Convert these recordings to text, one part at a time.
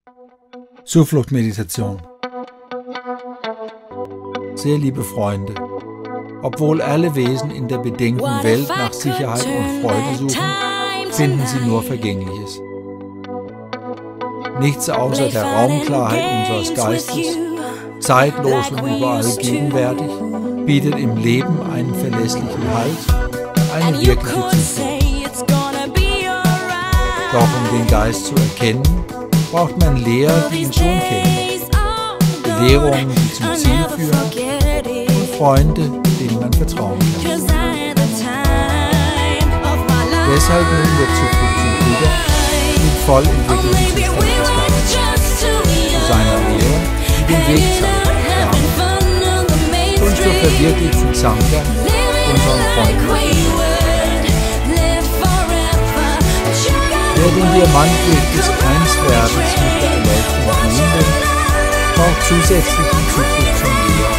Zufluchtmeditation. Sehr liebe Freunde, obwohl alle Wesen in der bedingten Welt nach Sicherheit und Freude suchen, finden sie nur Vergängliches. Nichts außer der Raumklarheit unseres Geistes, zeitlos und überall gegenwärtig, bietet im Leben einen verlässlichen Halt, eine wirkliche Zuflucht. Doch um den Geist zu erkennen, braucht man Lehrer, die ihn schon kennen, Belehrungen, die zum Ziel führen, und Freunde, denen man vertrauen kann. Deshalb nehmen wir Zuflucht zum Bruder, den voll entwickelten Zustand des Geistes, zu seiner Lehre, die den Weg zeigt, und zur verwirklichten Sangha, unseren Freunden. Wer den Diamantweg des Einswerdens mit der Erleuchtung gehen will, braucht zusätzlichen Zuflucht zum Lehrer.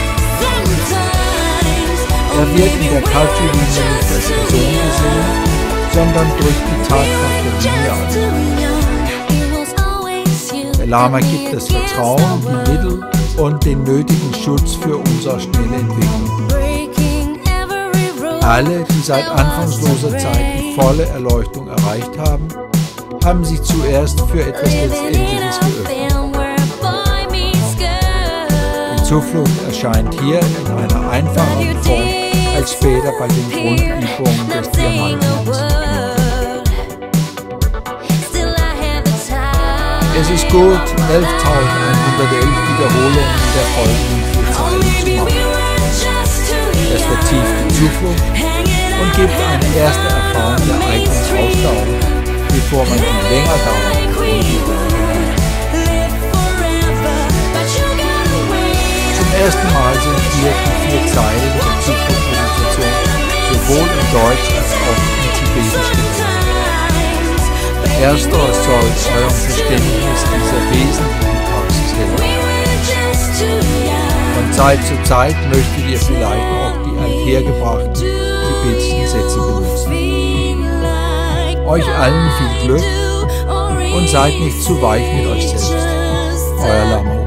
Er wird in der Kaltschullinie nicht als Person gesehen, sondern drückt die Tatkraft der Linie aus. Der Lama gibt das Vertrauen, die Mittel und den nötigen Schutz für unsere schnelle Entwicklung. Alle, die seit anfangsloser Zeit die volle Erleuchtung erreicht haben, haben sich zuerst für etwas Letztendliches geöffnet. Die Zuflucht erscheint hier in einer einfachen Form als später bei den Grundübungen des Diamantenmanns. Es ist gut, 11.111 Wiederholungen der folgenden 4 Zeilen zu machen. Es vertieft die Zuflucht und gibt eine erste Erfahrung der eigenen Ausdauer, bevor man die länger dauert. Zum ersten Mal sind hier die 4 Zeilen der Zufluchtmeditation sowohl in Deutsch als auch in Tibetisch genannt. Ersteres soll eurem Verständnis dieser wesentlichen Praxis helfen. Von Zeit zu Zeit möchtet ihr vielleicht auch die althergebrachten tibetischen Sätze benutzen. Euch allen viel Glück und seid nicht zu weich mit euch selbst. Euer Lama.